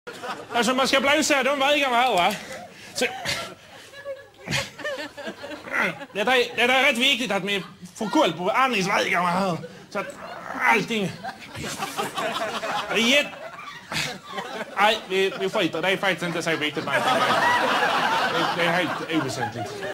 Alltså man ska blåsa de vägarna här, va? Så... Det är rätt viktigt att vi får koll på andningsvägarna här. Så att allting... Nej, vi skiter. Det är faktiskt inte så viktigt. Det är helt oväsentligt.